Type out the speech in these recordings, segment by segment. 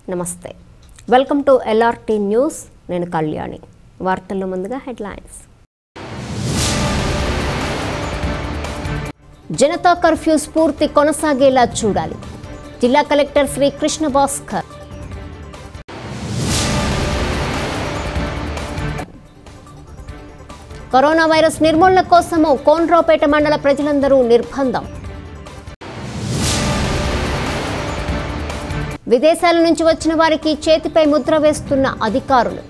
నమస్తే welcome to LRT news నేను కళ్యాణి వార్తల్లో ముందుగా హెడ్లైన్స్ జనతా కర్ఫ్యూ స్ఫూర్తి కొనసాగేలా చూడాలి జిల్లా collector Shri Krishna Bhaskar corona virus నిర్మూలన కోసం కోనరావుపేట మండల ప్రజలందరూ నిర్బంధం విదేశాల నుంచి వచ్చిన వారికి చేతిపై ముద్ర వేస్తున్న అధికారులు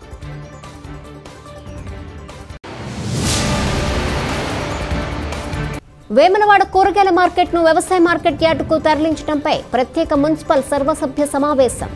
వేములవాడ కూరగాయల మార్కెట్ను వ్యవసాయ మార్కెట్ యార్డుకు తరలించడంపై ప్రత్యేక మున్సిపల్ సర్వసభ్య సమావేశం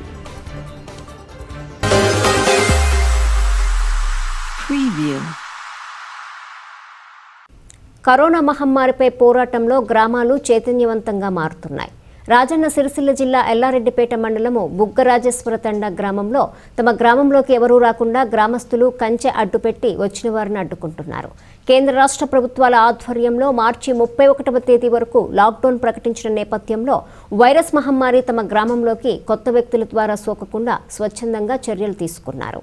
కరోనా మహమ్మారిపై పోరాటంలో గ్రామాలు చైతన్యవంతంగా మారుతున్నాయి. రాజన్న సిరిసిల్ల జిల్లా ఎల్లారెడ్డిపేట మండలము బుగ్గరాజేశ్వర తండ గ్రామంలో తమ గ్రామంలోకి ఎవరూ రాకుండా గ్రామస్తులు కంచె అడ్డుపెట్టి వచ్చిన వారిని అడ్డుకుంటున్నారు. కేంద్ర రాష్ట్ర ప్రభుత్వాల ఆధ్వర్యంలో మార్చి 31వ తేదీ వరకు లాక్డౌన్ ప్రకటించిన నేపథ్యంలో వైరస్ మహమ్మారి తమ గ్రామంలోకి కొత్త వ్యక్తుల ద్వారా సోకకుండా స్వచ్ఛందంగా చర్యలు తీసుకున్నారు.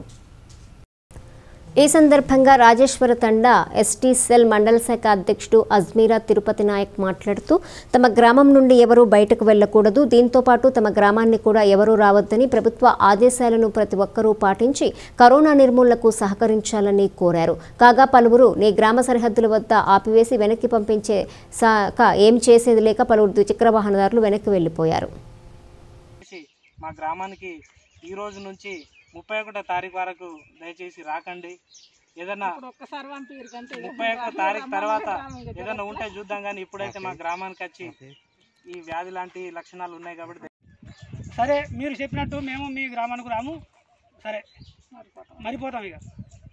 ఈ సందర్భంగా రాజేశ్వర తండా ఎస్టీ సెల్ మండల శాఖ అధ్యక్షుడు అజ్మీరా తిరుపతి నాయక్ మాట్లాడుతూ తమ గ్రామం నుండి ఎవరూ బయటకు వెళ్లకూడదు, దీంతో పాటు తమ గ్రామాన్ని కూడా ఎవరూ రావద్దని ప్రభుత్వ ఆదేశాలను ప్రతి ఒక్కరూ పాటించి కరోనా నిర్మూలనకు సహకరించాలని కోరారు. కాగా పలువురు నీ గ్రామ సరిహద్దుల వద్ద ఆపివేసి వెనక్కి పంపించే ఏం చేసేది లేక పలువురు ద్విచక్ర వాహనదారులు వెనక్కి వెళ్లిపోయారు. మా గ్రామానికి ఈ రోజు నుంచి 31వ తారీఖు వరకు దయచేసి రాకండి. ఏదన్నా 31వ తారీఖు తర్వాత ఏదన్నా ఉంటే చూద్దాం, కానీ ఇప్పుడైతే మా గ్రామానికి వచ్చి ఈ వ్యాధి లాంటి లక్షణాలు ఉన్నాయి కాబట్టి సరే మీరు చెప్పినట్టు మేము మీ గ్రామానికి రాము, సరే మరిపోతాం. ఇక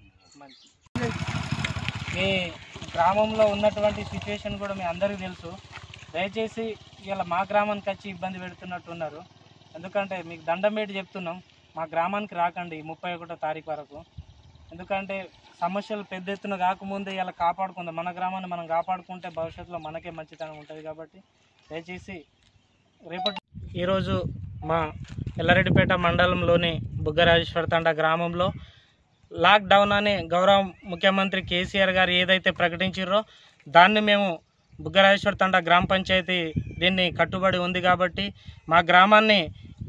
మీ గ్రామంలో ఉన్నటువంటి సిచ్యువేషన్ కూడా మీ అందరికీ తెలుసు. దయచేసి ఇలా మా గ్రామానికి వచ్చి ఇబ్బంది పెడుతున్నట్టున్నారు. ఎందుకంటే మీకు దండం పెట్టి చెప్తున్నాం, మా గ్రామానికి రాకండి 31వ తారీఖు వరకు. ఎందుకంటే సమస్యలు పెద్ద ఎత్తున కాకముందే ఇలా కాపాడుకుందాం. మన గ్రామాన్ని మనం కాపాడుకుంటే భవిష్యత్తులో మనకే మంచితనం ఉంటుంది. కాబట్టి దయచేసి రేపటి ఈరోజు మా ఎల్లారెడ్డిపేట మండలంలోని బుగ్గరాజేశ్వర తండ గ్రామంలో లాక్డౌన్ అని గౌరవ ముఖ్యమంత్రి కేసీఆర్ గారు ఏదైతే ప్రకటించారో దాన్ని మేము బుగ్గరాజేశ్వర తండ గ్రామ పంచాయతీ దీన్ని కట్టుబడి ఉంది. కాబట్టి మా గ్రామాన్ని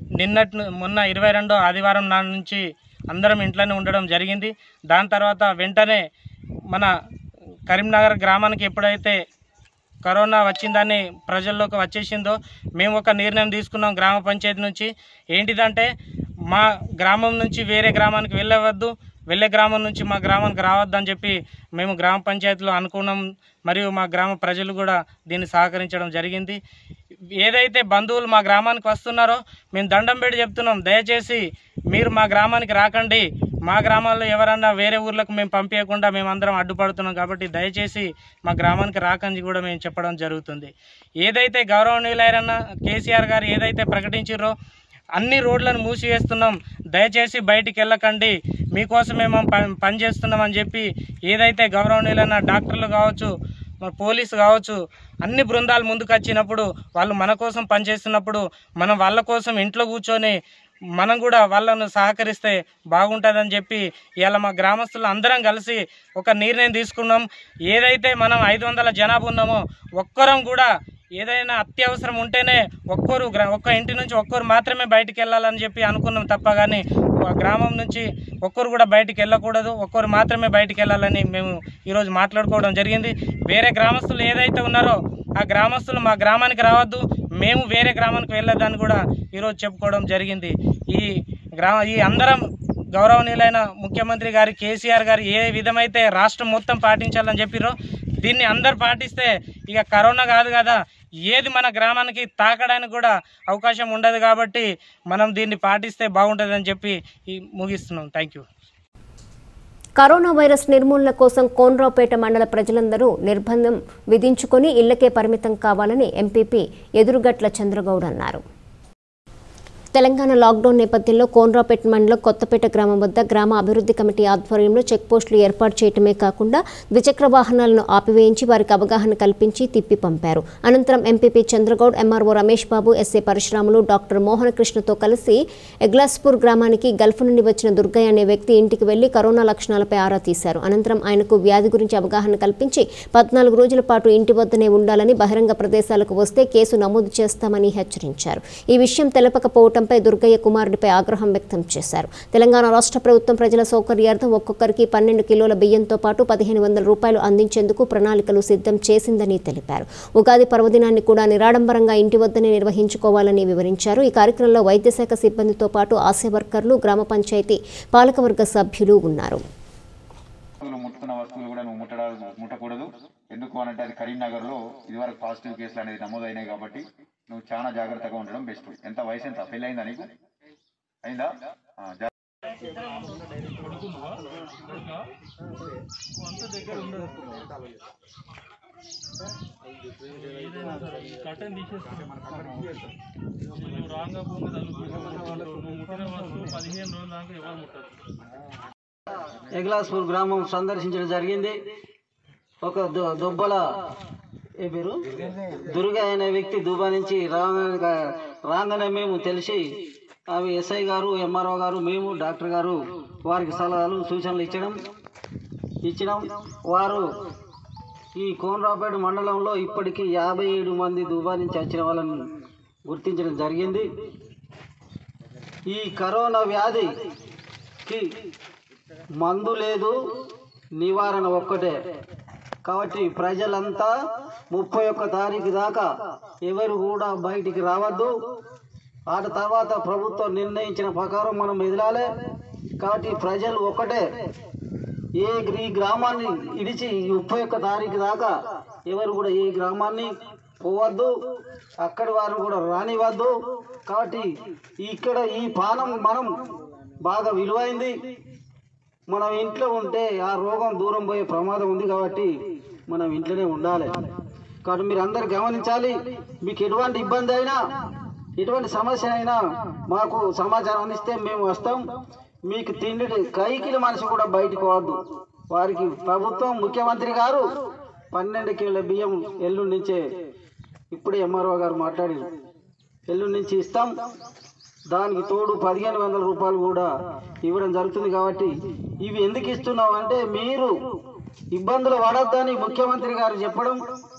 మొన్న 22వ ఆదివారం నాడు నుంచి అందరం ఇంట్లోనే ఉండడం జరిగింది. దాని తర్వాత వెంటనే మన కరీంనగర్ గ్రామానికి ఎప్పుడైతే కరోనా వచ్చిందని ప్రజల్లోకి వచ్చేసిందో మేము ఒక నిర్ణయం తీసుకున్నాం గ్రామ పంచాయతీ నుంచి. ఏంటిదంటే మా గ్రామం నుంచి వేరే గ్రామానికి వెళ్ళవద్దు, వెళ్ళే గ్రామం నుంచి మా గ్రామానికి రావద్దని చెప్పి మేము గ్రామ పంచాయతీలో అనుకున్నాం. మరియు మా గ్రామ ప్రజలు కూడా దీన్ని సహకరించడం జరిగింది. ఏదైతే బంధువులు మా గ్రామానికి వస్తున్నారో మేము దండం పెట్టి చెప్తున్నాం, దయచేసి మీరు మా గ్రామానికి రాకండి. మా గ్రామాల్లో ఎవరన్నా వేరే ఊర్లకు మేము పంపించకుండా మేము అందరం అడ్డుపడుతున్నాం. కాబట్టి దయచేసి మా గ్రామానికి రాకని కూడా మేము చెప్పడం జరుగుతుంది. ఏదైతే గౌరవనీయులైన కేసీఆర్ గారు ఏదైతే ప్రకటించారో అన్ని రోడ్లను మూసివేస్తున్నాం, దయచేసి బయటికి వెళ్ళకండి, మీకోసమే మేము పనిచేస్తున్నామని చెప్పి ఏదైతే గౌరవనీయులైన డాక్టర్లు కావచ్చు, మరి పోలీసు కావచ్చు, అన్ని బృందాలు ముందుకు వచ్చినప్పుడు వాళ్ళు మన కోసం పనిచేస్తున్నప్పుడు మనం వాళ్ళ కోసం ఇంట్లో కూర్చొని మనం కూడా వాళ్ళను సహకరిస్తే బాగుంటుందని చెప్పి ఇలా మా గ్రామస్తులు అందరం కలిసి ఒక నిర్ణయం తీసుకున్నాం. ఏదైతే మనం 500 జనాభా ఉన్నామో ఒక్కరం కూడా ఏదైనా అత్యవసరం ఉంటేనే ఒక్క ఇంటి నుంచి ఒక్కరు మాత్రమే బయటికి వెళ్ళాలని చెప్పి అనుకున్నాం తప్ప కానీ గ్రామం నుంచి ఒక్కరు కూడా బయటికి వెళ్ళకూడదు, ఒక్కరు మాత్రమే బయటికి వెళ్ళాలని మేము ఈరోజు మాట్లాడుకోవడం జరిగింది. వేరే గ్రామస్తులు ఏదైతే ఉన్నారో ఆ గ్రామస్తులు మా గ్రామానికి రావద్దు, మేము వేరే గ్రామానికి వెళ్ళొద్దని కూడా ఈరోజు చెప్పుకోవడం జరిగింది. ఈ అందరం గౌరవనీయులైన ముఖ్యమంత్రి గారు కేసీఆర్ గారు ఏ విధమైతే రాష్ట్రం మొత్తం పాటించాలని చెప్పిరో దీన్ని అందరు పాటిస్తే ఇక కరోనా కాదు కదా, ఏది మన గ్రామానికి తాకడానికి కూడా అవకాశం ఉండదు. కాబట్టి మనం దీన్ని పాటిస్తే బాగుంటుందని చెప్పి ముగిస్తున్నాం. Thank you. కరోనా వైరస్ నిర్మూలన కోసం కోనరావుపేట మండల ప్రజలందరూ నిర్బంధం విధించుకొని ఇళ్లకే పరిమితం కావాలని ఎంపీపీ ఎదురుగట్ల చంద్రగౌడ్ అన్నారు. తెలంగాణ లాక్డౌన్ నేపథ్యంలో కోనరాపేట మండలం కొత్తపేట గ్రామం వద్ద గ్రామ అభివృద్ధి కమిటీ ఆధ్వర్యంలో చెక్ పోస్టులు ఏర్పాటు చేయడమే కాకుండా ద్విచక్ర వాహనాలను ఆపివేయించి వారికి అవగాహన కల్పించి తిప్పి పంపారు. అనంతరం MPP Chandragoud, MRO Ramesh Babu, SA Parasuramulu, doctor మోహనకృష్ణతో కలిసి ఎగ్లాస్పూర్ గ్రామానికి గల్ఫ్ నుండి వచ్చిన దుర్గయ్య అనే వ్యక్తి ఇంటికి వెళ్లి కరోనా లక్షణాలపై ఆరా తీశారు. అనంతరం ఆయనకు వ్యాధి గురించి అవగాహన కల్పించి 14 రోజుల పాటు ఇంటి వద్దనే ఉండాలని, బహిరంగ ప్రదేశాలకు వస్తే కేసు నమోదు చేస్తామని హెచ్చరించారు. ఈ విషయం తెలపకపోవడం పై దుర్గయ్య కుమారుడిపై ఆగ్రహం వ్యక్తం చేశారు. తెలంగాణ రాష్ట్ర ప్రభుత్వం ప్రజల సౌకర్యార్థం ఒక్కొక్కరికి 12 కిలోల బియ్యంతో పాటు 1500 రూపాయలు అందించేందుకు ప్రణాళికలు సిద్ధం చేసిందని తెలిపారు. ఉగాది పర్వదినాన్ని కూడా నిరాడంబరంగా ఇంటి వద్దనే నిర్వహించుకోవాలని వివరించారు. ఈ కార్యక్రమంలో వైద్య శాఖ సిబ్బందితో పాటు ఆశా వర్కర్లు, గ్రామ పంచాయతీ పాలకవర్గ సభ్యులు ఉన్నారు. ముట్టకూడదు. ఎందుకు అనంటే అది కరీంనగర్లో ఇదివరకు పాజిటివ్ కేసులు అనేది నమోదైనాయి కాబట్టి నువ్వు చాలా జాగ్రత్తగా ఉండడం బెస్ట్. ఎంత వయసు, ఎంత పెళ్ళి అయిందా నీకు? అయిందా? ఎగ్లాస్పూర్ గ్రామం సందర్శించడం జరిగింది. ఒక దుబ్బల పేరు దుర్గా అనే వ్యక్తి దుబా నుంచి రాగానే మేము తెలిసి అవి ఎస్ఐ గారు, ఎంఆర్ఓ గారు, మేము డాక్టర్ గారు వారికి సలహాలు సూచనలు ఇచ్చినాం. వారు ఈ కోనరాపేట మండలంలో ఇప్పటికీ 57 మంది దుబా నుంచి వచ్చిన వాళ్ళని గుర్తించడం జరిగింది. ఈ కరోనా వ్యాధికి మందు లేదు, నివారణ ఒక్కటే. కాబట్టి ప్రజలంతా 31 తారీఖు దాకా ఎవరు కూడా బయటికి రావద్దు. ఆ తర్వాత ప్రభుత్వం నిర్ణయించిన ప్రకారం మనం ఎదలాలి. కాబట్టి ప్రజలు ఒక్కటే, ఈ గ్రామాన్ని ఇడిచి 31 తారీఖు దాకా ఎవరు కూడా ఏ గ్రామాన్ని పోవద్దు, అక్కడి వారు కూడా రానివద్దు. కాబట్టి ఇక్కడ ఈ పానం మనం బాగా విలువైంది. మనం ఇంట్లో ఉంటే ఆ రోగం దూరం పోయే ప్రమాదం ఉంది. కాబట్టి మనం ఇంట్లోనే ఉండాలి. కాబట్టి మీరు అందరు గమనించాలి. మీకు ఎటువంటి ఇబ్బంది అయినా, ఎటువంటి సమస్య అయినా మాకు సమాచారం అందిస్తే మేము వస్తాం. మీకు తిండి కైకిలి మనిషి కూడా బయటకు పోవద్దు. వారికి ప్రభుత్వం, ముఖ్యమంత్రి గారు 12 కిలోల బియ్యం ఎల్లుండి నుంచే, ఇప్పుడే ఎంఆర్ఓ గారు మాట్లాడారు, ఎల్లుండి నుంచి ఇస్తాం. దానికి తోడు 1500 రూపాయలు కూడా ఇవ్వడం జరుగుతుంది. కాబట్టి ఇవి ఎందుకు ఇస్తున్నాం అంటే మీరు ఇబ్బందులు పడొద్దని ముఖ్యమంత్రి గారు చెప్పడం,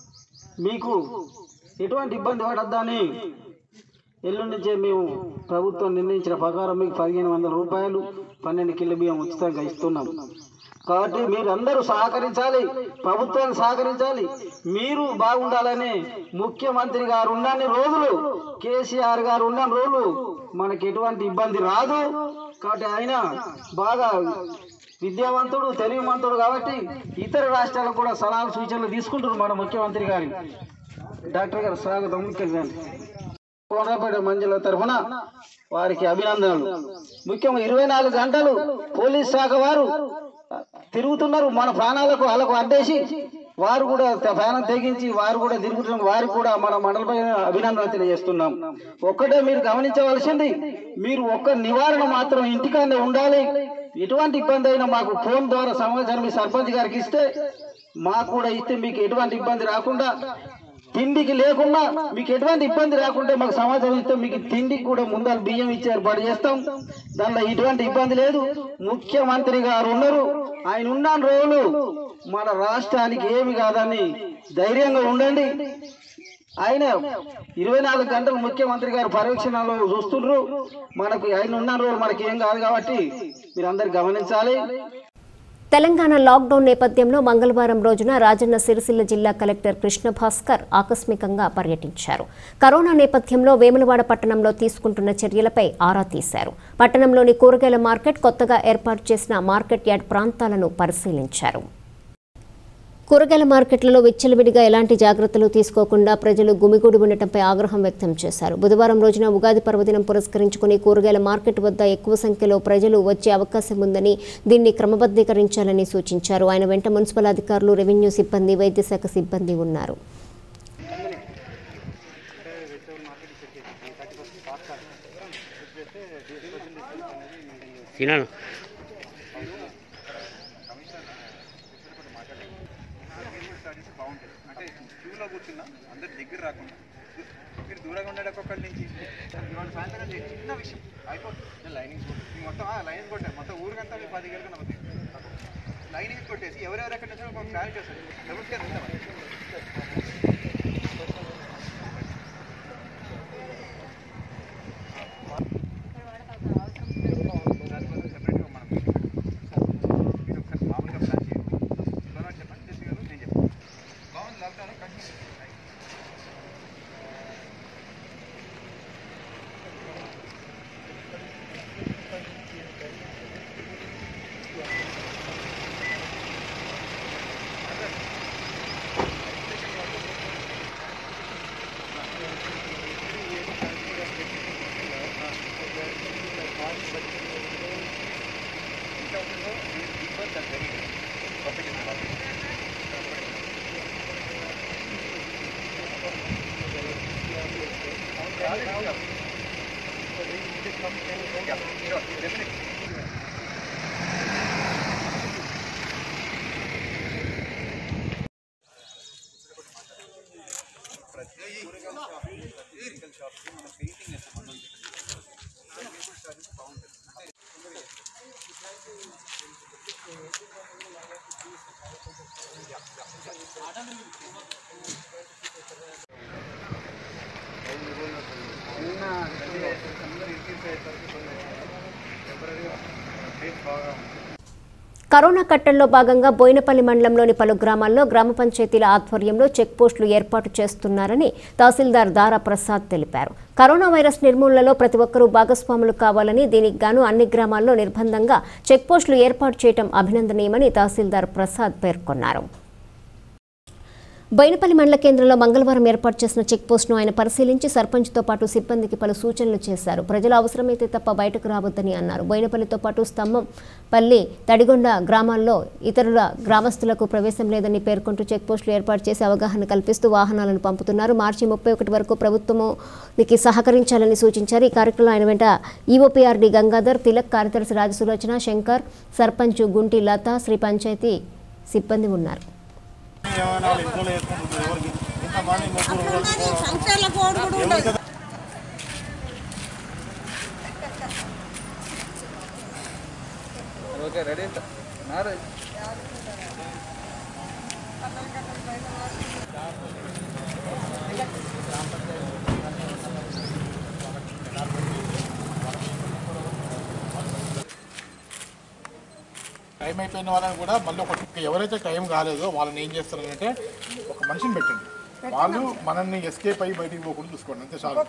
మీకు ఎటువంటి ఇబ్బంది పడొద్దని ఎల్లుండి నుంచే మేము ప్రభుత్వం నిర్ణయించిన ప్రకారం మీకు 1500 రూపాయలు 12 కిలో బియ్యం ఉచితంగా ఇస్తున్నాం. కాబట్టి మీరు అందరూ సహకరించాలి, ప్రభుత్వాన్ని సహకరించాలి. మీరు బాగుండాలని ముఖ్యమంత్రి గారు ఉన్నన్ని రోజులు, కేసీఆర్ గారు ఉన్న రోజులు మనకి ఎటువంటి ఇబ్బంది రాదు. కాబట్టి ఆయన బాగా విద్యావంతుడు, తెలివిమంతుడు కాబట్టి ఇతర రాష్ట్రాలకు కూడా సలహాలు సూచనలు తీసుకుంటున్నారు మన ముఖ్యమంత్రి గారి. డాక్టర్ గారు స్వాగతం. ముఖ్యంగా కోనరాపేట మండల తరఫున వారికి అభినందనలు. ముఖ్యంగా 24 గంటలు పోలీస్ శాఖ వారు తిరుగుతున్నారు. మన ప్రాణాలకు వాళ్ళకు అడ్డేసి వారు కూడా ప్రాణం తెగించి వారు కూడా తిరుగుతున్నారు. వారికి కూడా మన మండలపై అభినందనలు తెలియజేస్తున్నాం. ఒక్కటే మీరు గమనించవలసింది, మీరు ఒక్క నివారణ మాత్రం ఇంటికానే ఉండాలి. ఎటువంటి ఇబ్బంది అయినా మాకు ఫోన్ ద్వారా సమాచారం మీ సర్పంచ్ గారికి ఇస్తే, మాకు కూడా ఇస్తే మీకు ఎటువంటి ఇబ్బంది రాకుండా, తిండికి లేకుండా మీకు ఎటువంటి ఇబ్బంది రాకుండా మాకు సమాచారం ఇస్తే మీకు తిండికి కూడా ముందర బియ్యం ఇచ్చి ఏర్పాటు చేస్తాం. దానిలో ఎటువంటి ఇబ్బంది లేదు. ముఖ్యమంత్రి గారు ఉన్నారు, ఆయన ఉన్న రోజులు మన రాష్ట్రానికి ఏమి కాదని ధైర్యంగా ఉండండి. ఆయన 24 గంటలు ముఖ్యమంత్రి గారు పర్యవేక్షణలో చూస్తున్నారు. మనకు ఆయన ఉన్న రోజులు మనకి ఏం కాదు. కాబట్టి మీరందరూ గమనించాలి. తెలంగాణ లాక్డౌన్ నేపథ్యంలో మంగళవారం రోజున రాజన్న సిరిసిల్ల జిల్లా కలెక్టర్ కృష్ణ భాస్కర్ ఆకస్మికంగా పర్యటించారు. కరోనా నేపథ్యంలో వేములవాడ పట్టణంలో తీసుకుంటున్న చర్యలపై ఆరా తీశారు. పట్టణంలోని కూరగాయల మార్కెట్, కొత్తగా ఏర్పాటు చేసిన మార్కెట్ యార్డ్ ప్రాంతాలను పరిశీలించారు. కూరగాయల మార్కెట్లలో విచ్చలవిడిగా ఎలాంటి జాగ్రత్తలు తీసుకోకుండా ప్రజలు గుమిగూడి ఉండటంపై ఆగ్రహం వ్యక్తం చేశారు. బుధవారం రోజున ఉగాది పర్వదినం పురస్కరించుకుని కూరగాయల మార్కెట్ వద్ద ఎక్కువ సంఖ్యలో ప్రజలు వచ్చే అవకాశం ఉందని, దీన్ని క్రమబద్ధీకరించాలని సూచించారు. ఆయన వెంట మున్సిపల్ అధికారులు, రెవెన్యూ సిబ్బంది, వైద్య శాఖ సిబ్బంది ఉన్నారు. బాగుంటుంది అంటే క్యూలో కూర్చున్నా అందరు దగ్గర రాకుండా మీరు దూరంగా ఉండేది ఒక్కొక్కరి నుంచి ఇవాళ సాయంత్రం చిన్న విషయం అయిపోతుంది లైనింగ్స్ కొట్టి మొత్తం లైన్స్ కొట్టారు మొత్తం ఊరికంతా మీరు 10 గంటలకు నమ్మతాయి లైనింగ్స్ కొట్టేసి ఎవరెవరు ఎక్కడ నుంచి ఒక క్లారిటీ వస్తుంది ఎవరికి కరోనా కట్టడిలో భాగంగా బోయినపల్లి మండలంలోని పలు గ్రామాల్లో గ్రామ పంచాయతీల ఆధ్వర్యంలో చెక్ పోస్టులు ఏర్పాటు చేస్తున్నారని తహసీల్దార్ దారా ప్రసాద్ తెలిపారు. కరోనా వైరస్ నిర్మూలనలో ప్రతి ఒక్కరూ భాగస్వాములు కావాలని, దీనికి గాను అన్ని గ్రామాల్లో నిర్బంధంగా చెక్ పోస్టులు ఏర్పాటు చేయడం అభినందనీయమని తహసీల్దార్ ప్రసాద్ పేర్కొన్నారు. బోయినపల్లి మండల కేంద్రంలో మంగళవారం ఏర్పాటు చేసిన చెక్ పోస్టును ఆయన పరిశీలించి సర్పంచ్తో పాటు సిబ్బందికి పలు సూచనలు చేశారు. ప్రజలు అవసరమైతే తప్ప బయటకు రావద్దని అన్నారు. బోయినపల్లితో పాటు స్తంభంపల్లి, తడిగొండ గ్రామాల్లో ఇతరుల గ్రామస్తులకు ప్రవేశం లేదని పేర్కొంటూ చెక్ పోస్టులు ఏర్పాటు చేసి అవగాహన కల్పిస్తూ వాహనాలను పంపుతున్నారు. మార్చి 31 వరకు ప్రభుత్వానికి సహకరించాలని సూచించారు. ఈ కార్యక్రమంలో ఆయన వెంట ఈఓపీఆర్డీ గంగాధర్, తిలక్, కార్యదర్శి రాజసులోచన, శంకర్, సర్పంచ్ గుంటి లత, శ్రీ పంచాయతీ సిబ్బంది ఉన్నారు. ఓకే రెడీ టైం అయిపోయిన వాళ్ళని కూడా మళ్ళీ ఎవరైతే టైం కాలేదో వాళ్ళని ఏం చేస్తారంటే ఒక మనిషిని పెట్టండి, వాళ్ళు మనల్ని ఎస్కేప్ అయ్యి బయటికి పోకుండా చూసుకోండి, అంతే చాలు.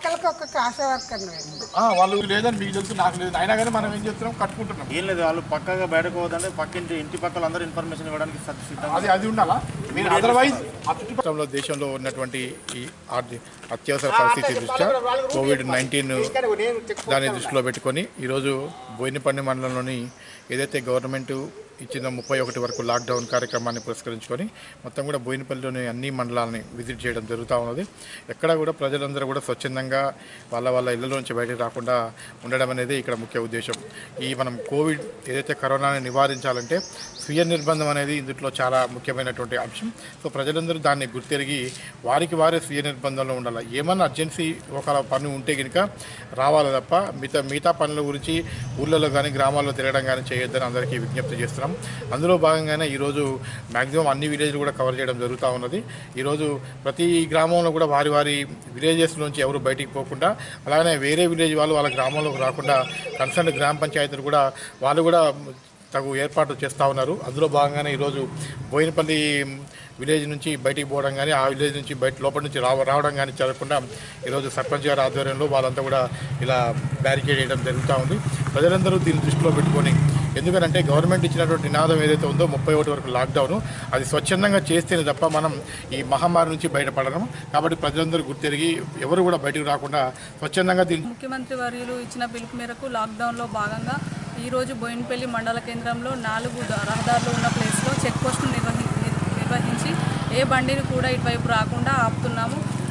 వాళ్ళు లేదని మీకు తెలుసు, నాకు లేదు, అయినా కానీ మనం ఏం చేస్తున్నాం, కట్టుకుంటున్నాం. ఏం లేదు, వాళ్ళు పక్కగా బయటకు పోతుంటే ఇంటి పక్కల అందరూ ఇన్ఫర్మేషన్ ఇవ్వడానికి అది ఉండాలా. మీరు అదర్వైజ్ చుట్టుపక్కల దేశంలో ఉన్నటువంటి ఈ అత్యవసర పరిస్థితి దృష్ట్యా COVID-19 దాన్ని దృష్టిలో పెట్టుకొని ఈరోజు బోయినపల్లి మండలంలోని ఏదైతే గవర్నమెంట్ ఇచ్చిన 31 వరకు లాక్డౌన్ కార్యక్రమాన్ని పురస్కరించుకొని మొత్తం కూడా బోయినపల్లిలోని అన్ని మండలాలని విజిట్ చేయడం జరుగుతూ ఉన్నది. ఎక్కడ కూడా ప్రజలందరూ కూడా స్వచ్ఛందంగా వాళ్ళ ఇళ్లలోంచి బయటకు రాకుండా ఉండడం అనేది ఇక్కడ ముఖ్య ఉద్దేశం. ఈ మనం కోవిడ్ ఏదైతే కరోనాని నివారించాలంటే స్వీయ నిర్బంధం అనేది ఇందులో చాలా ముఖ్యమైనటువంటి అంశం. సో ప్రజలందరూ దాన్ని గుర్తెరిగి వారికి వారే స్వీయ నిర్బంధంలో ఉండాలి. ఏమన్నా అర్జెన్సీ ఒక పని ఉంటే కనుక రావాలి తప్ప మిగతా పనుల గురించి ఊళ్ళలో కానీ గ్రామాల్లో తిరగడం కానీ చేయొద్దని అందరికీ విజ్ఞప్తి చేస్తున్నాం. అందులో భాగంగానే ఈరోజు మ్యాక్సిమం అన్ని విలేజ్లు కూడా కవర్ చేయడం జరుగుతూ ఉన్నది. ఈరోజు ప్రతి గ్రామంలో కూడా వారి విలేజెస్ నుంచి ఎవరు బయటికి పోకుండా, అలాగే వేరే విలేజ్ వాళ్ళు వాళ్ళ గ్రామంలోకి రాకుండా కన్సర్న్ గ్రామ పంచాయతీలు కూడా వాళ్ళు కూడా తగు ఏర్పాటు చేస్తూ ఉన్నారు. అందులో భాగంగానే ఈరోజు బోయినపల్లి విలేజ్ నుంచి బయటికి పోవడం కానీ, ఆ విలేజ్ నుంచి లోపల నుంచి రావడం కానీ జరగకుండా ఈరోజు సర్పంచ్ గారి ఆధ్వర్యంలో వాళ్ళంతా కూడా ఇలా బ్యారికేడ్ చేయడం జరుగుతూ ఉంది. ప్రజలందరూ దీన్ని దృష్టిలో పెట్టుకొని, ఎందుకంటే గవర్నమెంట్ ఇచ్చినటువంటి నినాదం ఏదైతే ఉందో 31 వరకు లాక్డౌన్, అది స్వచ్ఛందంగా చేస్తేనే తప్ప మనం ఈ మహమ్మారి నుంచి బయటపడడం. కాబట్టి ప్రజలందరూ గుర్తెరిగి ఎవరు కూడా బయటకు రాకుండా స్వచ్ఛందంగా ముఖ్యమంత్రి వర్యులు ఇచ్చిన పిలుపు మేరకు లాక్డౌన్లో భాగంగా ఈరోజు బోయినపల్లి మండల కేంద్రంలో 4 రహదారులు ఉన్న ప్లేస్లో చెక్ పోస్టును నిర్వహించి ఏ బండిని కూడా ఇటువైపు రాకుండా ఆపుతున్నాము.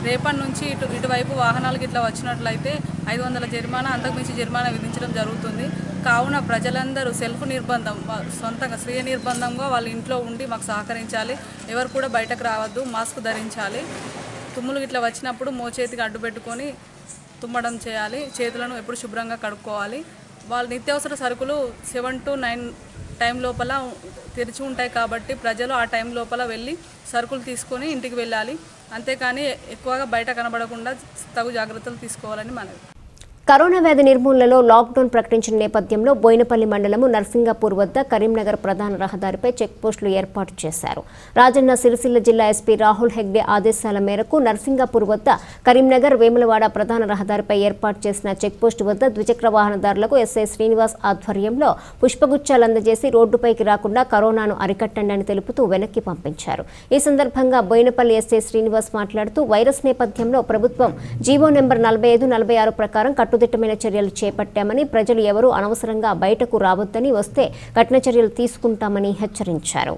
రేపటి నుంచి ఇటువైపు వాహనాలకు ఇట్లా వచ్చినట్లయితే 500 జరిమానా, అంతకుమించి జరిమానా విధించడం జరుగుతుంది. కావున ప్రజలందరూ సెల్ఫ్ నిర్బంధం, సొంతంగా స్వీయ నిర్బంధంగా వాళ్ళ ఇంట్లో ఉండి మాకు సహకరించాలి. ఎవరు కూడా బయటకు రావద్దు, మాస్క్ ధరించాలి. తుమ్ములు ఇట్లా వచ్చినప్పుడు మోచేతికి అడ్డు పెట్టుకొని తుమ్మడం చేయాలి. చేతులను ఎప్పుడు శుభ్రంగా కడుక్కోవాలి. వాళ్ళ నిత్యావసర సరుకులు 7 to 9 టైం లోపల తెరిచి ఉంటాయి కాబట్టి ప్రజలు ఆ టైం లోపల వెళ్ళి సరుకులు తీసుకొని ఇంటికి వెళ్ళాలి. అంతేకాని ఎక్కువగా బయట కనబడకుండా తగు జాగ్రత్తలు తీసుకోవాలని మనవి. కరోనా వ్యాధి నిర్మూలనలో లాక్డౌన్ ప్రకటించిన నేపథ్యంలో బోయినపల్లి మండలము నర్సింగాపూర్ వద్ద కరీంనగర్ ప్రధాన రహదారిపై చెక్పోస్టులు ఏర్పాటు చేశారు. రాజన్న సిరిసిల్ల జిల్లా ఎస్పీ రాహుల్ హెగ్డే ఆదేశాల మేరకు నర్సింగాపూర్ వద్ద కరీంనగర్ వేములవాడ ప్రధాన రహదారిపై ఏర్పాటు చేసిన చెక్పోస్టు వద్ద ద్విచక్ర వాహనదారులకు ఎస్ఐ శ్రీనివాస్ ఆధ్వర్యంలో పుష్పగుచ్చాలు అందజేసి రోడ్డుపైకి రాకుండా కరోనాను అరికట్టండి అని తెలుపుతూ వెనక్కి పంపించారు. ఈ సందర్భంగా బోయినపల్లి ఎస్ఐ శ్రీనివాస్ మాట్లాడుతూ వైరస్ నేపథ్యంలో ప్రభుత్వం జీవో నెంబర్ 45-46 ప్రకారం కట్టుదిట్టమైన చర్యలు చేపట్టామని, ప్రజలు ఎవరూ అనవసరంగా బయటకు రావద్దని, వస్తే కఠిన చర్యలు తీసుకుంటామని హెచ్చరించారు.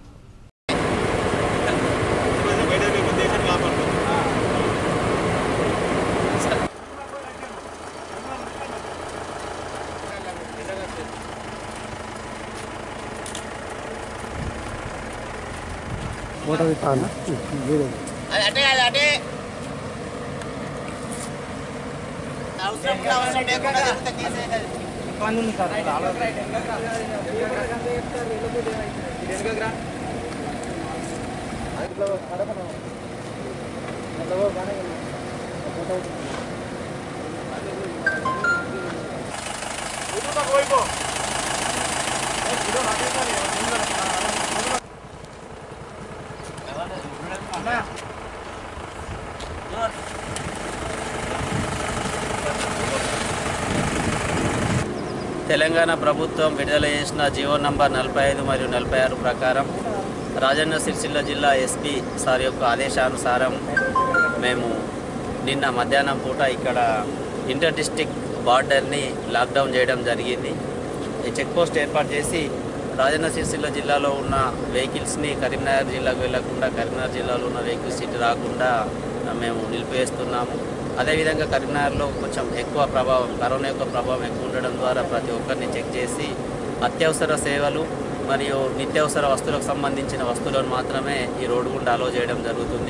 తెలంగాణ ప్రభుత్వం విడుదల చేసిన జీవో నంబర్ 45 మరియు 46 ప్రకారం రాజన్న సిరిసిల్ల జిల్లా ఎస్పీ సార్ యొక్క ఆదేశానుసారం మేము నిన్న మధ్యాహ్నం పూట ఇక్కడ ఇంటర్ డిస్ట్రిక్ట్ బార్డర్ని లాక్డౌన్ చేయడం జరిగింది. ఈ చెక్ పోస్ట్ ఏర్పాటు చేసి రాజన్న సిరిసిల్ల జిల్లాలో ఉన్న వెహికల్స్ని కరీంనగర్ జిల్లాకు వెళ్లకుండా, కరీంనగర్ జిల్లాలో ఉన్న వెహికల్స్ ఇటు రాకుండా మేము నిలిపివేస్తున్నాము. అదేవిధంగా కరీంనగర్లో కొంచెం ఎక్కువ ప్రభావం, కరోనా యొక్క ప్రభావం ఎక్కువ ఉండడం ద్వారా ప్రతి ఒక్కరిని చెక్ చేసి అత్యవసర సేవలు మరియు నిత్యావసర వస్తువులకు సంబంధించిన వస్తువులను మాత్రమే ఈ రోడ్డు గుండా అలో చేయడం జరుగుతుంది.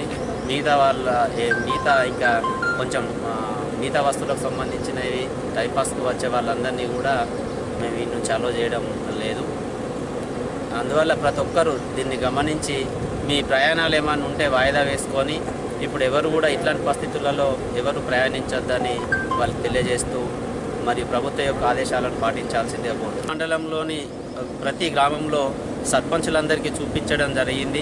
మిగతా ఇంకా కొంచెం మిగతా వస్తువులకు సంబంధించినవి టైపాస్కు వచ్చే వాళ్ళందరినీ కూడా మేము ఈ నుంచి అలో చేయడం లేదు. అందువల్ల ప్రతి ఒక్కరూ దీన్ని గమనించి మీ ప్రయాణాలు ఏమైనా ఉంటే వాయిదా వేసుకొని, ఇప్పుడు ఎవరు కూడా ఇట్లాంటి పరిస్థితులలో ఎవరు ప్రయాణించొద్దని వాళ్ళకి తెలియజేస్తూ మరియు ప్రభుత్వం యొక్క ఆదేశాలను పాటించాల్సిందే కోరుతున్నాను. మండలంలోని ప్రతి గ్రామంలో సర్పంచులందరికీ చూపించడం జరిగింది.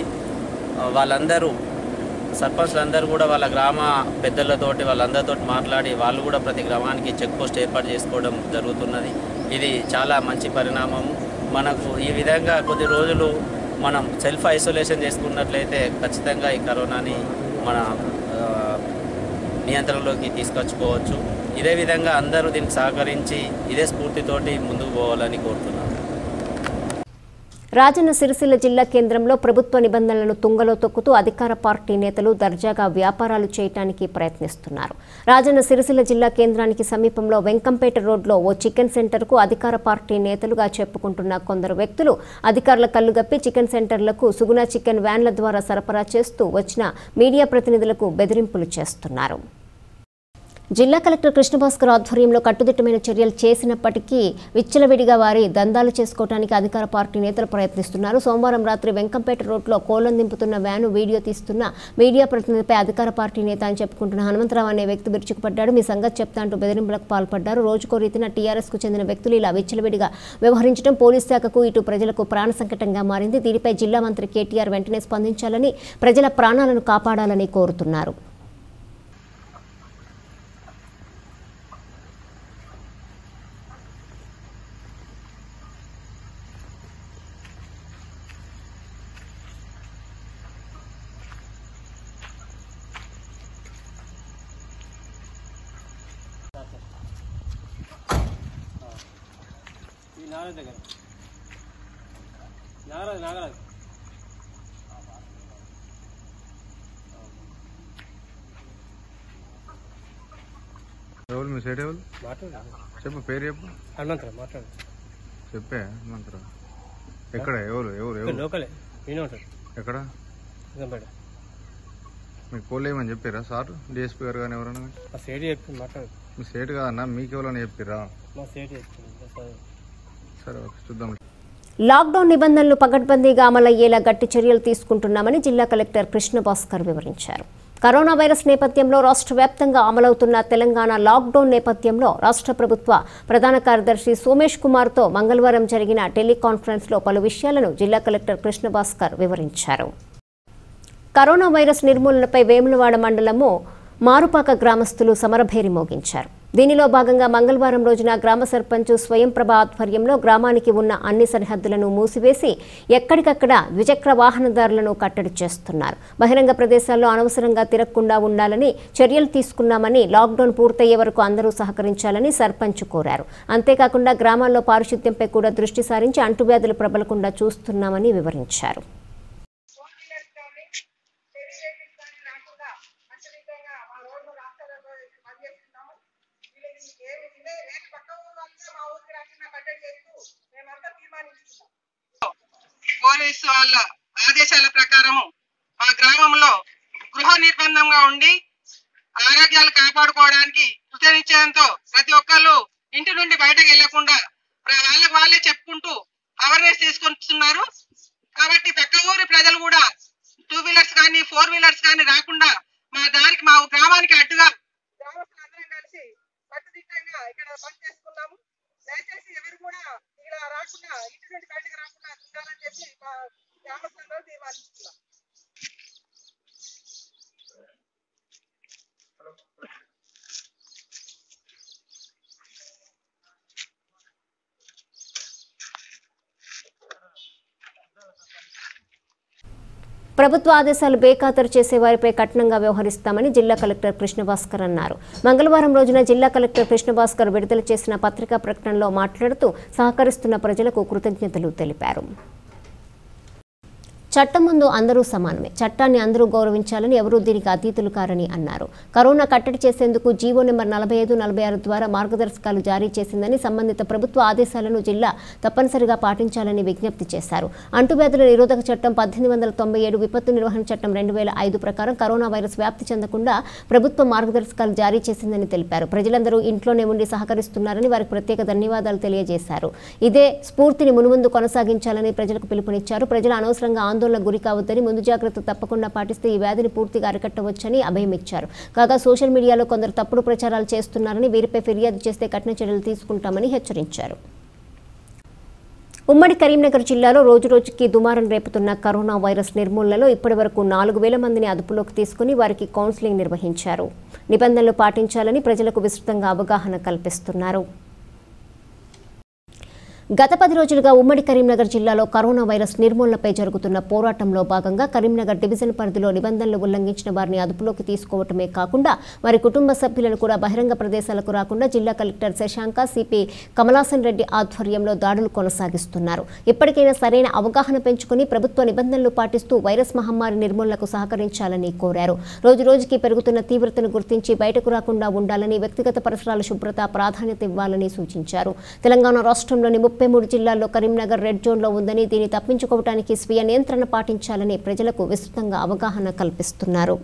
సర్పంచులందరూ కూడా వాళ్ళ గ్రామ పెద్దలతోటి వాళ్ళందరితో మాట్లాడి వాళ్ళు కూడా ప్రతి గ్రామానికి చెక్ పోస్ట్ ఏర్పాటు చేసుకోవడం జరుగుతున్నది. ఇది చాలా మంచి పరిణామము. మనకు ఈ విధంగా కొద్ది రోజులు మనం సెల్ఫ్ ఐసోలేషన్ చేసుకున్నట్లయితే ఖచ్చితంగా ఈ కరోనాని మన నియంత్రణలోకి తీసుకొచ్చుకోవచ్చు. ఇదే విధంగా అందరూ దీనికి సహకరించి ఇదే స్ఫూర్తితోటి ముందుకు పోవాలని కోరుతున్నాను. రాజన్న సిరిసిల్ల జిల్లా కేంద్రంలో ప్రభుత్వ నిబంధనలను తుంగలో తొక్కుతూ అధికార పార్టీ నేతలు దర్జాగా వ్యాపారాలు చేయడానికి ప్రయత్నిస్తున్నారు. రాజన్న సిరిసిల్ల జిల్లా కేంద్రానికి సమీపంలో వెంకంపేట రోడ్లో ఓ చికెన్ సెంటర్కు అధికార పార్టీ నేతలుగా చెప్పుకుంటున్న కొందరు వ్యక్తులు అధికారుల కళ్లుగప్పి చికెన్ సెంటర్లకు సుగుణ చికెన్ వ్యాన్ల ద్వారా సరఫరా చేస్తూ వచ్చిన మీడియా ప్రతినిధులకు బెదిరింపులు చేస్తున్నారు. జిల్లా కలెక్టర్ కృష్ణభాస్కర్ ఆధ్వర్యంలో కట్టుదిట్టమైన చర్యలు చేసినప్పటికీ విచ్చలవిడిగా వారి దందాలు చేసుకోవడానికి అధికార పార్టీ నేతలు ప్రయత్నిస్తున్నారు. సోమవారం రాత్రి వెంకంపేట రోడ్లో కోళ్లను దింపుతున్న వ్యాను వీడియో తీస్తున్న మీడియా ప్రతినిధిపై అధికార పార్టీ నేత అని చెప్పుకుంటున్న హనుమంతరావు అనే వ్యక్తి విరుచుకుపడ్డాడు. మీ సంగతి చెప్తా అంటూ బెదిరింపులకు పాల్పడ్డారు. రోజుకో రీతిన టీఆర్ఎస్కు చెందిన వ్యక్తులు ఇలా విచ్చలవిడిగా వ్యవహరించడం పోలీస్ శాఖకు ఇటు ప్రజలకు ప్రాణ సంకటంగా మారింది. దీనిపై జిల్లా మంత్రి కేటీఆర్ వెంటనే స్పందించాలని, ప్రజల ప్రాణాలను కాపాడాలని కోరుతున్నారు. ఎవరు మీ సైడ్ ఎవరు చెప్పు పేరు చెప్పు హనుమంతరావు మాట్లాడు చెప్పే హనుమంతరావు ఎక్కడ ఎవరు ఎవరు ఎవరు లోకలే నేను ఉంటాడు ఎక్కడ నిజంపేట మీకు పోలే ఏమని చెప్పారా సార్ డిఎస్పీ గారు కానీ ఎవరన్నా మా సేటు చెప్పింది మాట్లాడు మీ స్టేట్ కాదన్నా మీకు ఎవరైనా చెప్పారా మా సేటు చెప్పింది సరే ఓకే చూద్దాం. లాక్డౌన్ నిబంధనలు పకడ్బందీగా అమలయ్యేలా గట్టి చర్యలు తీసుకుంటున్నామని జిల్లా కలెక్టర్ కృష్ణ భాస్కర్ వివరించారు. కరోనా వైరస్ నేపథ్యంలో రాష్ట్ర వ్యాప్తంగా అమలవుతున్న తెలంగాణ లాక్డౌన్ నేపథ్యంలో రాష్ట్ర ప్రభుత్వ ప్రధాన కార్యదర్శి సోమేష్ కుమార్తో మంగళవారం జరిగిన టెలికాన్ఫరెన్స్లో పలు విషయాలను జిల్లా కలెక్టర్ కృష్ణ భాస్కర్ వివరించారు. కరోనా వైరస్ నిర్మూలనపై వేములవాడ మండలము మారుపాక గ్రామస్తులు సమరభేరి మోగించారు. దీనిలో భాగంగా మంగళవారం రోజున గ్రామ సర్పంచ్ స్వయంప్రభ ఆధ్వర్యంలో గ్రామానికి ఉన్న అన్ని సరిహద్దులను మూసివేసి ఎక్కడికక్కడ ద్విచక్ర వాహనదారులను కట్టడి చేస్తున్నారు. బహిరంగ ప్రదేశాల్లో అనవసరంగా తిరగకుండా ఉండాలని చర్యలు తీసుకున్నామని, లాక్డౌన్ పూర్తయ్యే వరకు అందరూ సహకరించాలని సర్పంచ్ కోరారు. అంతేకాకుండా గ్రామాల్లో పారిశుద్ధ్యంపై కూడా దృష్టి సారించి అంటువ్యాధులు ప్రబలకుండా చూస్తున్నామని వివరించారు. పోలీసు వాళ్ళ ఆదేశాల ప్రకారము మా గ్రామంలో గృహ నిర్బంధంగా ఉండి ఆరోగ్యాలు కాపాడుకోవడానికి కృతనిశ్చయంతో ప్రతి ఒక్కళ్ళు ఇంటి నుండి బయటకు వెళ్లకుండా వాళ్ళే చెప్పుకుంటూ అవేర్నెస్ తీసుకుంటున్నారు. కాబట్టి పక్క ఊరి ప్రజలు కూడా 2 వీలర్స్ కానీ 4 వీలర్స్ కానీ రాకుండా మా గ్రామానికి అడ్డుగా గ్రామస్తులందరం కలిసి కట్టుదిట్టంగా ఇక్కడ పని చేసుకున్నాము. దయచేసి ఎవరు కూడా ఇలా రాకుండా ఇంటి నుండి బయటకు రాకుండా ఉండాలని చెప్పి మా గ్రామస్తులందరూ తీర్మానిస్తున్నాం. ప్రభుత్వ ఆదేశాలు బేఖాతరు చేసే వారిపై కఠినంగా వ్యవహరిస్తామని జిల్లా కలెక్టర్ కృష్ణ భాస్కర్ అన్నారు. మంగళవారం రోజున జిల్లా కలెక్టర్ కృష్ణ భాస్కర్ విడుదల చేసిన పత్రికా ప్రకటనలో మాట్లాడుతూ సహకరిస్తున్న ప్రజలకు కృతజ్ఞతలు తెలిపారు. చట్టం ముందు అందరూ సమానమే, చట్టాన్ని అందరూ గౌరవించాలని, ఎవరూ దీనికి అతీతులు కారని అన్నారు. కరోనా కట్టడి చేసేందుకు జీవో నెంబర్ 45, 46 ద్వారా మార్గదర్శకాలు జారీ చేసిందని, సంబంధిత ప్రభుత్వ ఆదేశాలను జిల్లా తప్పనిసరిగా పాటించాలని విజ్ఞప్తి చేశారు. అంటువ్యాధుల నిరోధక చట్టం 1897, విపత్తు నిర్వహణ చట్టం 2005 ప్రకారం కరోనా వైరస్ వ్యాప్తి చెందకుండా ప్రభుత్వం మార్గదర్శకాలు జారీ చేసిందని తెలిపారు. ప్రజలందరూ ఇంట్లోనే ఉండి సహకరిస్తున్నారని వారికి ప్రత్యేక ధన్యవాదాలు తెలియజేశారు. ఇదే స్ఫూర్తిని మునుముందు కొనసాగించాలని ప్రజలకు పిలుపునిచ్చారు. ప్రజలు అనవసరంగా ఆందోళన గురి కావద్దని, ముందు జాగ్రత్త తప్పకుండా పాటిస్తే ఈ వ్యాధిని పూర్తిగా అరికట్టవచ్చని అభయమిచ్చారు. కాగా సోషల్ మీడియాలో కొందరు తప్పుడు ప్రచారాలు చేస్తున్నారని, వీరిపై ఫిర్యాదు చేస్తే కఠిన చర్యలు తీసుకుంటామని హెచ్చరించారు. ఉమ్మడి కరీంనగర్ జిల్లాలో రోజురోజుకి దుమారం రేపుతున్న కరోనా వైరస్ నిర్మూలనలో ఇప్పటివరకు 4000 మందిని అదుపులోకి తీసుకుని వారికి కౌన్సిలింగ్ నిర్వహించారు. నిబంధనలు పాటించాలని ప్రజలకు విస్తృతంగా అవగాహన కల్పిస్తున్నారు. గత 10 రోజులుగా ఉమ్మడి కరీంనగర్ జిల్లాలో కరోనా వైరస్ నిర్మూలనపై జరుగుతున్న పోరాటంలో భాగంగా కరీంనగర్ డివిజన్ పరిధిలో నిబంధనలు ఉల్లంఘించిన వారిని అదుపులోకి తీసుకోవటమే కాకుండా వారి కుటుంబ సభ్యులను కూడా బహిరంగ ప్రదేశాలకు రాకుండా జిల్లా కలెక్టర్ శశాంక, సిపి కమలాసన్ రెడ్డి ఆధ్వర్యంలో దాడులు కొనసాగిస్తున్నారు. ఇప్పటికైనా సరైన అవగాహన పెంచుకుని ప్రభుత్వ నిబంధనలు పాటిస్తూ వైరస్ మహమ్మారి నిర్మూలనకు సహకరించాలని కోరారు. రోజురోజుకి పెరుగుతున్న తీవ్రతను గుర్తించి బయటకు రాకుండా ఉండాలని, వ్యక్తిగత పరిసరాల శుభ్రత ప్రాధాన్యత ఇవ్వాలని సూచించారు. తెలంగాణ రాష్ట్రంలోని 33 జిల్లాల్లో కరీంనగర్ రెడ్ జోన్లో ఉందని, దీన్ని తప్పించుకోవడానికి స్వీయ నియంత్రణ పాటించాలని ప్రజలకు విస్తృతంగా అవగాహన కల్పిస్తున్నారు.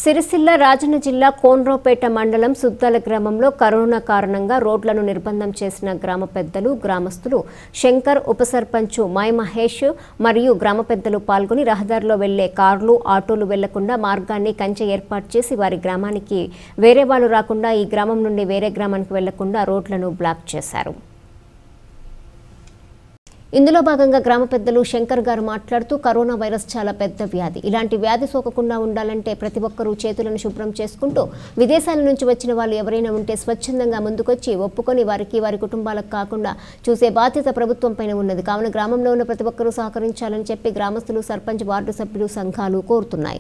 సిరిసిల్ల రాజన్న జిల్లా కోన్రావుపేట మండలం సుద్దాల గ్రామంలో కరోనా కారణంగా రోడ్లను నిర్బంధం చేసిన గ్రామ పెద్దలు గ్రామస్తులు శంకర్ ఉప సర్పంచ్ మై మహేష్ మరియు గ్రామ పెద్దలు పాల్గొని రహదారిలో వెళ్లే కార్లు ఆటోలు వెళ్లకుండా మార్గాన్ని కంచె ఏర్పాటు చేసి వారి గ్రామానికి వేరే వాళ్ళు రాకుండా ఈ గ్రామం నుండి వేరే గ్రామానికి వెళ్లకుండా రోడ్లను బ్లాక్ చేశారు. ఇందులో భాగంగా గ్రామ పెద్దలు శంకర్ గారు మాట్లాడుతూ కరోనా వైరస్ చాలా పెద్ద వ్యాధి. ఇలాంటి వ్యాధి సోకకుండా ఉండాలంటే ప్రతి ఒక్కరూ చేతులను శుభ్రం చేసుకుంటూ విదేశాల నుంచి వచ్చిన వాళ్ళు ఎవరైనా ఉంటే స్వచ్ఛందంగా ముందుకొచ్చి ఒప్పుకొని వారికి వారి కుటుంబాలకు కాకుండా చూసే బాధ్యత ప్రభుత్వం పైన ఉన్నది. కావున గ్రామంలో ఉన్న ప్రతి ఒక్కరూ సహకరించాలని చెప్పి గ్రామస్తులు, సర్పంచ్, వార్డు సభ్యులు, సంఘాలు కోరుతున్నాయి.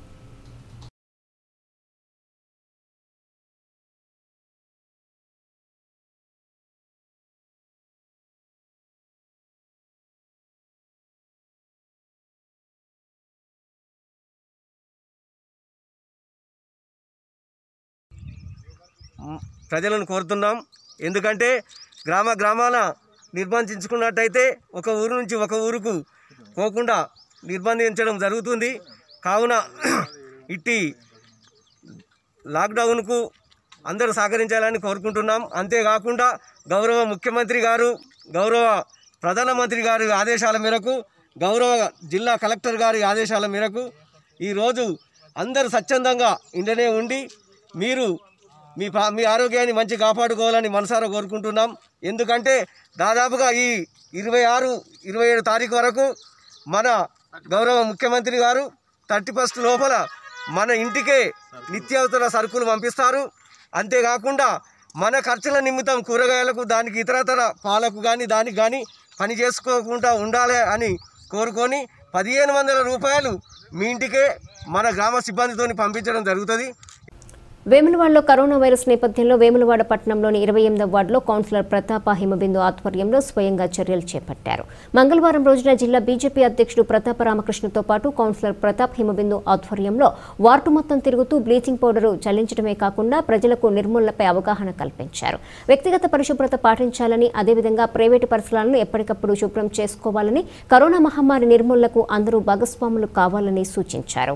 ప్రజలను కోరుతున్నాం. ఎందుకంటే గ్రామాల నిర్బంధించుకున్నట్టయితే ఒక ఊరు నుంచి ఒక ఊరుకు పోకుండా నిర్బంధించడం జరుగుతుంది. కావున ఇట్టి లాక్డౌన్కు అందరూ సహకరించాలని కోరుకుంటున్నాం. అంతేకాకుండా గౌరవ ముఖ్యమంత్రి గారు, గౌరవ ప్రధానమంత్రి గారి ఆదేశాల మేరకు, గౌరవ జిల్లా కలెక్టర్ గారి ఆదేశాల మేరకు ఈరోజు అందరూ స్వచ్ఛందంగా ఇంటనే ఉండి మీరు మీ ఆరోగ్యాన్ని మంచి కాపాడుకోవాలని మనసారా కోరుకుంటున్నాం. ఎందుకంటే దాదాపుగా ఈ 26, 27 తారీఖు వరకు మన గౌరవ ముఖ్యమంత్రి గారు 31 లోపల మన ఇంటికే నిత్యావసర సరుకులు పంపిస్తారు. అంతేకాకుండా మన ఖర్చుల నిమిత్తం కూరగాయలకు, దానికి ఇతరతర పాలకు కానీ దానికి కానీ పని చేసుకోకుండా ఉండాలి అని కోరుకొని 1500 రూపాయలు మీ ఇంటికే మన గ్రామ సిబ్బందితో పంపించడం జరుగుతుంది. వేములవాడలో కరోనా వైరస్ నేపథ్యంలో వేములవాడ పట్టణంలోని 28వ వార్డులో కౌన్సిలర్ ప్రతాప హిమబిందు ఆధ్వర్యంలో స్వయంగా చర్యలు చేపట్టారు. మంగళవారం రోజున జిల్లా బీజేపీ అధ్యక్షుడు ప్రతాప రామకృష్ణతో పాటు కౌన్సిలర్ ప్రతాప్ హిమబిందు ఆధ్వర్యంలో వార్డు మొత్తం తిరుగుతూ బ్లీచింగ్ పౌడర్ చల్లించడమే కాకుండా ప్రజలకు నిర్మూలనపై అవగాహన కల్పించారు. వ్యక్తిగత పరిశుభ్రత పాటించాలని, అదేవిధంగా ప్రైవేటు పరిసరాలను ఎప్పటికప్పుడు శుభ్రం చేసుకోవాలని, కరోనా మహమ్మారి నిర్మూలనకు అందరూ భాగస్వాములు కావాలని సూచించారు.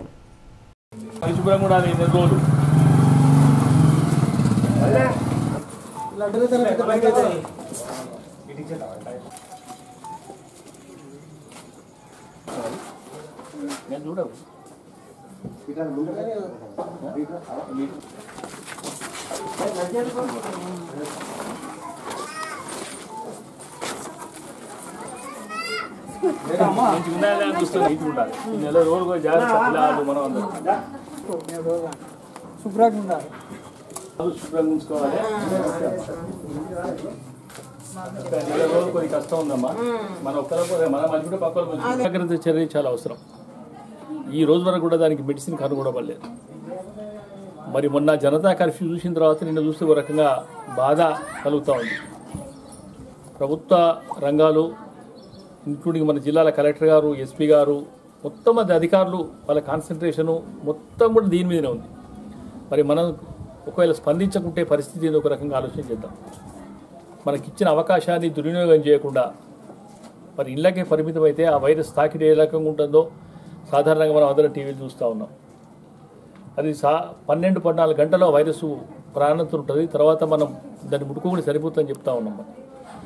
శుభ్రంగా ఉంచుకోవాలి. కొన్ని కష్టం ఉందమ్మా. మన ఒక్కరికి మన మంచి పక్కన చర్య చాలా అవసరం. ఈ రోజు వరకు కూడా దానికి మెడిసిన్ కనుగొనబడలేదు. మరి మొన్న జనతా కర్ఫ్యూ చూసిన తర్వాత నిన్న చూస్తే ఒక రకంగా బాధ కలుగుతూ ఉంది. ప్రభుత్వ రంగాలు ఇంక్లూడింగ్ మన జిల్లాల కలెక్టర్ గారు, ఎస్పీ గారు, మొత్తం మంది అధికారులు వాళ్ళ కాన్సన్ట్రేషను మొత్తం కూడా దీని మీదనే ఉంది. మరి మనం ఒకవేళ స్పందించకుంటే పరిస్థితి ఏదో ఒక రకంగా ఆలోచన చేద్దాం. మనకిచ్చిన అవకాశాన్ని దుర్వినియోగం చేయకుండా మరి ఇళ్ళకే పరిమితం అయితే ఆ వైరస్ తాకిడి ఏ రకంగా ఉంటుందో సాధారణంగా మనం అందరం టీవీలు చూస్తూ ఉన్నాం. అది 12-14 గంటల వైరస్ ప్రాణంతో ఉంటుంది. తర్వాత మనం దాన్ని ముట్టుకోకుండా సరిపోతుందని చెప్తా ఉన్నాం. మనం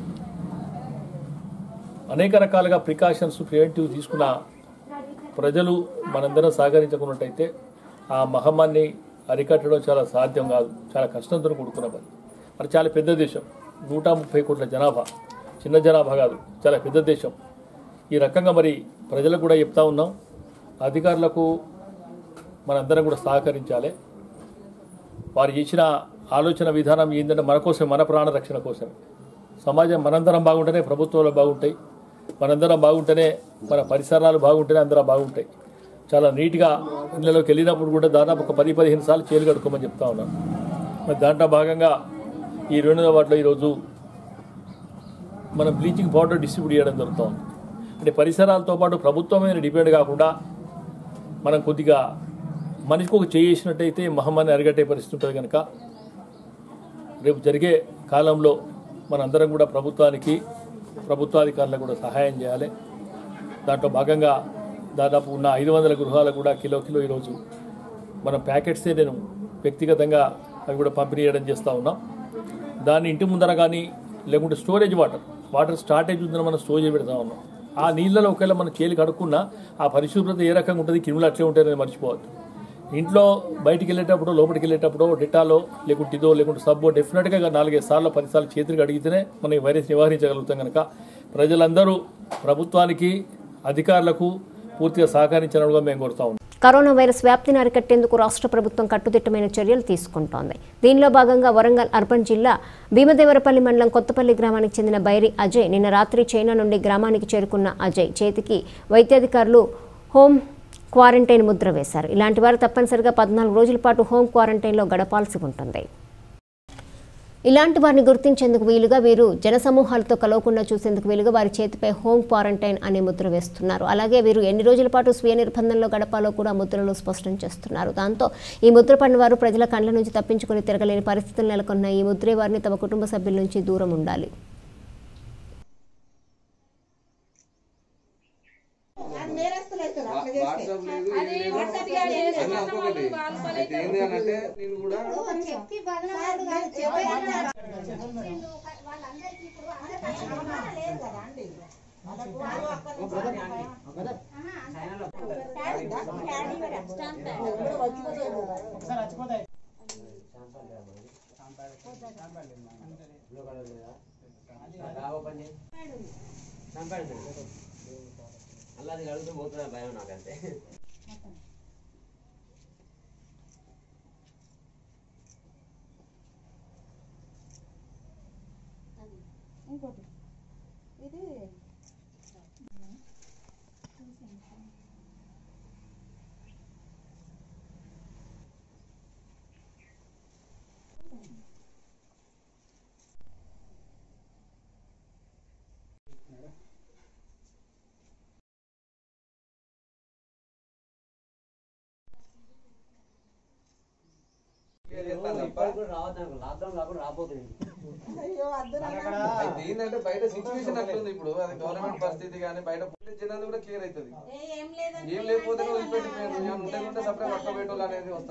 అనేక రకాలుగా ప్రికాషన్స్, ప్రివెంటివ్ తీసుకున్న ప్రజలు మనందరం సహకరించుకున్నట్టయితే ఆ మహమ్మారిని అరికట్టడం చాలా సాధ్యం కాదు. చాలా కష్టంతో కూడుకున్న పని. మరి చాలా పెద్ద దేశం, 130 కోట్ల జనాభా, చిన్న జనాభా కాదు, చాలా పెద్ద దేశం. ఈ రకంగా మరి ప్రజలకు కూడా చెప్తా ఉన్నాం, అధికారులకు మనందరం కూడా సహకరించాలి. వారు చేసిన ఆలోచన విధానం ఏంటంటే మన కోసం, మన ప్రాణ రక్షణ కోసం. సమాజం మనందరం బాగుంటేనే ప్రభుత్వాలు బాగుంటాయి, మనందరం బాగుంటేనే మన పరిసరాలు బాగుంటేనే అందరం బాగుంటాయి. చాలా నీట్గా ఇళ్ళలోకి వెళ్ళినప్పుడు కూడా దాదాపు ఒక 10-15 సార్లు చేలు కడుక్కోమని చెప్తా ఉన్నాను. మరి దాంట్లో భాగంగా ఈ 2వ వార్డులో ఈరోజు మనం బ్లీచింగ్ పౌడర్ డిస్ట్రిబ్యూట్ చేయడం జరుగుతూ ఉంది. అంటే పరిసరాలతో పాటు ప్రభుత్వం మీద డిపెండ్ కాకుండా మనం కొద్దిగా మనిషికి ఒక చేసినట్టయితే మహమ్మారిని అరిగట్టే పరిస్థితి ఉంటుంది. కనుక రేపు జరిగే కాలంలో మనందరం కూడా ప్రభుత్వాధికారులకు కూడా సహాయం చేయాలి. దాంట్లో భాగంగా దాదాపు ఉన్న 500 గృహాలకు కూడా కిలో ఈరోజు మనం ప్యాకెట్సే నేను వ్యక్తిగతంగా అవి కూడా పంపిణీ చేయడం చేస్తూ ఉన్నాం. దాన్ని ఇంటి ముందర కానీ లేకుంటే స్టోరేజ్ వాటర్ స్టార్టేజ్ ఉందని మనం స్టోరేజ్ పెడతా ఉన్నాం. ఆ నీళ్ళలో ఒకవేళ మనం చేలు కడుక్కున్నా ఆ పరిశుభ్రత ఏ రకంగా ఉంటుంది, క్రిములు అట్లే ఉంటాయని మర్చిపోవద్దు. ఇంట్లో బయటికి వెళ్ళేటప్పుడు లోపలికి వెళ్ళేటప్పుడు డెటాలో లేకుంటే ఇదో లేకుంటే సబ్బో డెఫినెట్గా 4-5 సార్లు 10 సార్లు చేతులు కడిగితేనే మనం ఈ వైరస్ నివారించగలుగుతాం. కనుక ప్రజలందరూ ప్రభుత్వానికి అధికారులకు పూర్తిగా సహకరించాలని మేము కోరుతా ఉన్నాం. కరోనా వైరస్ వ్యాప్తిని అరికట్టేందుకు రాష్ట్ర ప్రభుత్వం కట్టుదిట్టమైన చర్యలు తీసుకుంటోంది. దీనిలో భాగంగా వరంగల్ అర్బన్ జిల్లా భీమదేవరపల్లి మండలం కొత్తపల్లి గ్రామానికి చెందిన బైరి అజయ్ నిన్న రాత్రి చైనా నుండి గ్రామానికి చేరుకున్న అజయ్ చేతికి వైద్యాధికారులు హోమ్ క్వారంటైన్ ముద్ర వేశారు. ఇలాంటి వారు తప్పనిసరిగా 14 రోజుల పాటు హోమ్ క్వారంటైన్లో గడపాల్సి ఉంటుంది. ఇలాంటి వారిని గుర్తించేందుకు వీలుగా వీరు జనసమూహాలతో కలవకుండా చూసేందుకు వీలుగా వారి చేతిపై హోమ్ క్వారంటైన్ అనే ముద్ర వేస్తున్నారు. అలాగే వీరు ఎన్ని రోజుల పాటు స్వీయ నిర్బంధంలో గడపాలో కూడా ముద్రలు స్పష్టం చేస్తున్నారు. దాంతో ఈ ముద్ర పడిన వారు ప్రజల కండ్ల నుంచి తప్పించుకుని తిరగలేని పరిస్థితులు నెలకొన్న ఈ ముద్రే వారిని తమ కుటుంబ సభ్యుల నుంచి దూరం ఉండాలి. అల్లది అడుగుతూ పోతున్నా భయం నాకంతే. ఇంకోటి ఇది ఏంటంటే బయట సిచ్యువేషన్ అట్లుంది ఇప్పుడు, అది గవర్నమెంట్ పరిస్థితి కానీ బయట జనాలు కూడా క్లియర్ అవుతుంది. ఏం లేకపోతే వదిలిపెట్టిపోయారు, ఉంటే సపరేట్ పట్టుకోబెట్టాలి అనేది వస్తుంది.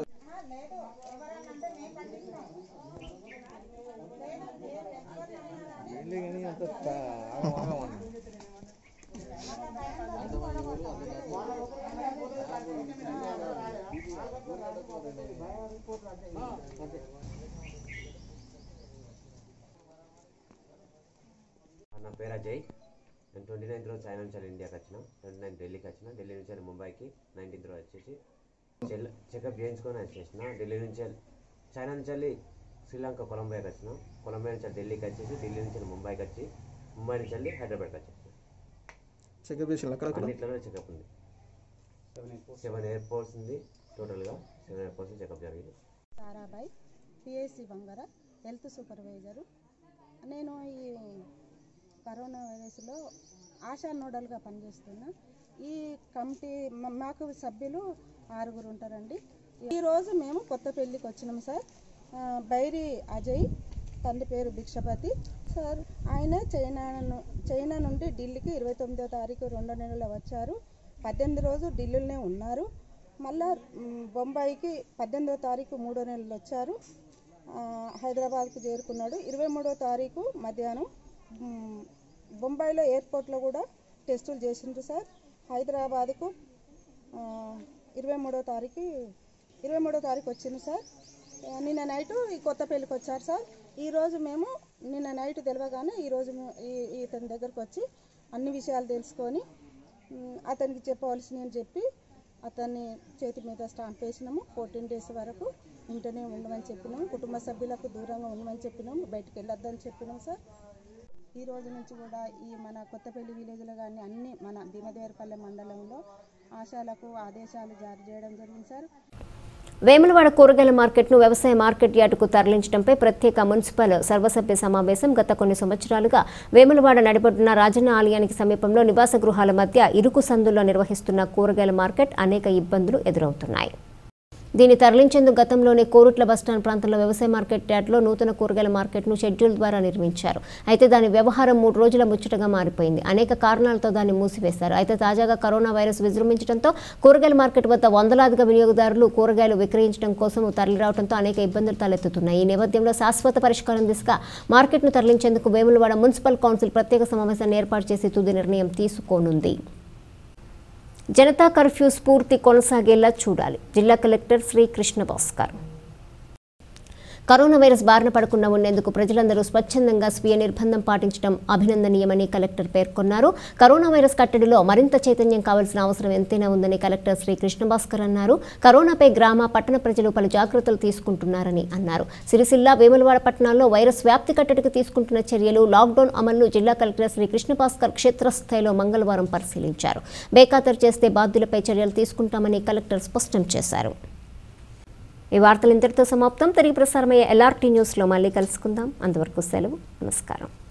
నా పేరు అజయ్. నేను 29th రోజు చైనా నుంచి ఇండియాకి వచ్చిన, 29th ఢిల్లీకి వచ్చిన. ఢిల్లీ నుంచి ముంబైకి 19th రోజు వచ్చేసి చెకప్ చేయించుకొని వచ్చేసిన. ఢిల్లీ నుంచి చైనా నుంచి వెళ్ళి శ్రీలంక కొలంబోకి వచ్చిన. కొలంబో నుంచి ఢిల్లీకి వచ్చేసి ఢిల్లీ నుంచి ముంబైకి వచ్చి ముంబై నుంచి వెళ్ళి హైదరాబాద్కి వచ్చేసిన. చెకప్ అన్నిట్లలో చెకప్ ఉంది. 7 ఎయిర్పోర్ట్స్ ఉంది. టోటల్గా 7 ఎయిర్పోర్ట్స్ చెకప్ జరిగింది. సారాబాయ్ పిఎస్సి బంగార హెల్త్ సూపర్వైజరు. నేను ఈ కరోనా వైరస్లో ఆశా నోడల్గా పనిచేస్తున్నా. ఈ కమిటీ మాకు సభ్యులు 6 ఉంటారండి. ఈరోజు మేము కొత్తపల్లికి వచ్చినాము సార్. బైరి అజయ్, తండ్రి పేరు భిక్షపతి సార్. ఆయన చైనా నుండి ఢిల్లీకి 29వ తారీఖు 2వ నెలలో వచ్చారు. 18 రోజు ఢిల్లీలోనే ఉన్నారు. మళ్ళా బొంబాయికి 18వ తారీఖు 3వ నెలలో వచ్చారు. హైదరాబాద్కు చేరుకున్నాడు. 23వ తారీఖు మధ్యాహ్నం బొంబాయిలో ఎయిర్పోర్ట్లో కూడా టెస్టులు చేసిండ్రు సార్. హైదరాబాద్కు 23వ తారీఖు వచ్చింది సార్. నిన్న నైటు ఈ కొత్తపల్లికి వచ్చారు సార్. ఈరోజు మేము నిన్న నైట్ తెలియగానే ఈరోజు ఇతని దగ్గరకు వచ్చి అన్ని విషయాలు తెలుసుకొని అతనికి చెప్పవలసినవి చెప్పి అతన్ని చేతి మీద స్టాంప్ వేసినాము. 14 days వరకు ఇంటనే ఉండమని చెప్పినాము. కుటుంబ సభ్యులకు దూరంగా ఉండమని చెప్పినాము. బయటకు వెళ్ళొద్దని చెప్పినాము సార్. ఈ రోజు నుంచి కూడా ఈ మన కొత్తపల్లి విలేజ్లో కానీ అన్ని మన భీమదేవరపల్లి మండలంలో ఆశాలకు ఆదేశాలు జారీ చేయడం జరిగింది సార్. వేములవాడ కూరగాయల మార్కెట్ను వ్యవసాయ మార్కెట్ యార్డుకు తరలించడంపై ప్రత్యేక మున్సిపల్ సర్వసభ్య సమావేశం గత కొన్ని సంవత్సరాలుగా వేములవాడ నడిపడుతున్న రాజన్న ఆలయానికి సమీపంలో నివాస గృహాల మధ్య ఇరుకు సందుల్లో నిర్వహిస్తున్న కూరగాయల మార్కెట్ అనేక ఇబ్బందులు ఎదురవుతున్నాయి. దీన్ని తరలించేందుకు గతంలోనే కోరుట్ల బస్టాండ్ ప్రాంతంలో వ్యవసాయ మార్కెట్ యార్డ్లో నూతన కూరగాయల మార్కెట్ను షెడ్యూల్ ద్వారా నిర్మించారు. అయితే దాని వ్యవహారం 3 రోజుల ముచ్చటగా మారిపోయింది. అనేక కారణాలతో దాన్ని మూసివేశారు. అయితే తాజాగా కరోనా వైరస్ విజృంభించడంతో కూరగాయల మార్కెట్ వద్ద వందలాదిగా వినియోగదారులు కూరగాయలు విక్రయించడం కోసం తరలిరావడంతో అనేక ఇబ్బందులు తలెత్తుతున్నాయి. ఈ నేపథ్యంలో శాశ్వత పరిష్కారం దిశగా మార్కెట్ను తరలించేందుకు వేములవాడ మున్సిపల్ కౌన్సిల్ ప్రత్యేక సమావేశాన్ని ఏర్పాటు చేసి తుది నిర్ణయం తీసుకోనుంది. జనతా కర్ఫ్యూ స్ఫూర్తి కొనసాగేలా చూడాలి. జిల్లా collector Shri Krishna Bhaskar. Corona virus బారిన పడకుండా ఉండేందుకు ప్రజలందరూ స్వచ్ఛందంగా స్వీయ నిర్బంధం పాటించడం అభినందనీయమని కలెక్టర్ పేర్కొన్నారు. కరోనా వైరస్ కట్టడిలో మరింత చైతన్యం కావాల్సిన అవసరం ఎంతైనా ఉందని కలెక్టర్ శ్రీ కృష్ణ భాస్కర్ అన్నారు. కరోనాపై గ్రామ పట్టణ ప్రజలు పలు జాగ్రత్తలు తీసుకుంటున్నారని అన్నారు. సిరిసిల్ల వేములవాడ పట్టణాల్లో వైరస్ వ్యాప్తి కట్టడికి తీసుకుంటున్న చర్యలు, లాక్డౌన్ అమలును జిల్లా కలెక్టర్ శ్రీ కృష్ణ భాస్కర్ క్షేత్రస్థాయిలో మంగళవారం పరిశీలించారు. బేఖాతరు చేస్తే బాధ్యులపై చర్యలు తీసుకుంటామని కలెక్టర్ స్పష్టం చేశారు. ఈ వార్తలు ఇంతటితో సమాప్తం. తిరిగి ప్రసారమయ్యే LRT న్యూస్లో మళ్ళీ కలుసుకుందాం. అంతవరకు సెలవు. నమస్కారం.